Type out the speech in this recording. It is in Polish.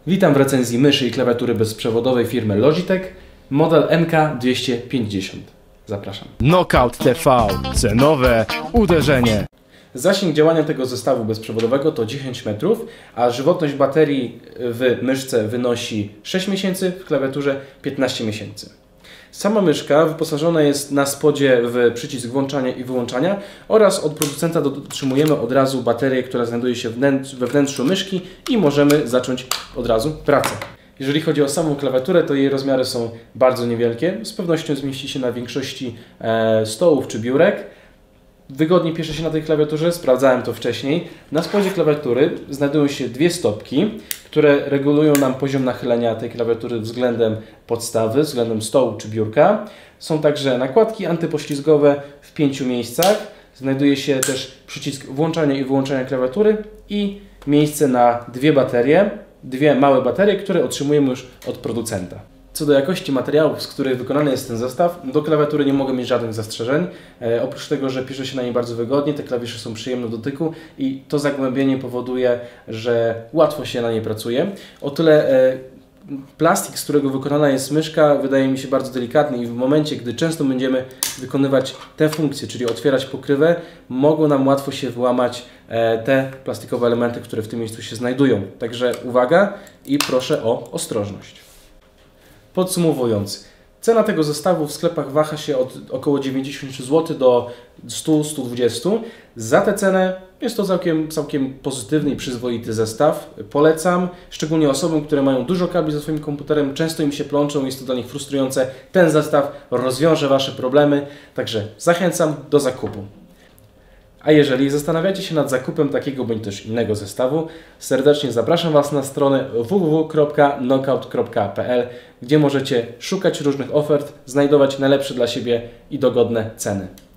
Witam w recenzji myszy i klawiatury bezprzewodowej firmy Logitech, model MK250. Zapraszam. Knockout TV. Cenowe uderzenie. Zasięg działania tego zestawu bezprzewodowego to 10 metrów, a żywotność baterii w myszce wynosi 6 miesięcy, w klawiaturze 15 miesięcy. Sama myszka wyposażona jest na spodzie w przycisk włączania i wyłączania oraz od producenta otrzymujemy od razu baterię, która znajduje się we wnętrzu myszki i możemy zacząć od razu pracę. Jeżeli chodzi o samą klawiaturę, to jej rozmiary są bardzo niewielkie. Z pewnością zmieści się na większości stołów czy biurek. Wygodnie pisze się na tej klawiaturze, sprawdzałem to wcześniej. Na spodzie klawiatury znajdują się dwie stopki, które regulują nam poziom nachylenia tej klawiatury względem podstawy, względem stołu czy biurka. Są także nakładki antypoślizgowe w 5 miejscach. Znajduje się też przycisk włączania i wyłączania klawiatury i miejsce na dwie małe baterie, które otrzymujemy już od producenta. Co do jakości materiałów, z których wykonany jest ten zestaw, do klawiatury nie mogę mieć żadnych zastrzeżeń. Oprócz tego, że pisze się na niej bardzo wygodnie, te klawisze są przyjemne do dotyku i to zagłębienie powoduje, że łatwo się na niej pracuje. O tyle plastik, z którego wykonana jest myszka, wydaje mi się bardzo delikatny i w momencie, gdy często będziemy wykonywać te funkcje, czyli otwierać pokrywę, mogą nam łatwo się wyłamać te plastikowe elementy, które w tym miejscu się znajdują. Także uwaga i proszę o ostrożność. Podsumowując, cena tego zestawu w sklepach waha się od około 90 zł do 100-120. Za tę cenę jest to całkiem pozytywny i przyzwoity zestaw. Polecam, szczególnie osobom, które mają dużo kabli za swoim komputerem, często im się plączą, jest to dla nich frustrujące. Ten zestaw rozwiąże Wasze problemy, także zachęcam do zakupu. A jeżeli zastanawiacie się nad zakupem takiego bądź też innego zestawu, serdecznie zapraszam Was na stronę www.knockout.pl, gdzie możecie szukać różnych ofert, znajdować najlepsze dla siebie i dogodne ceny.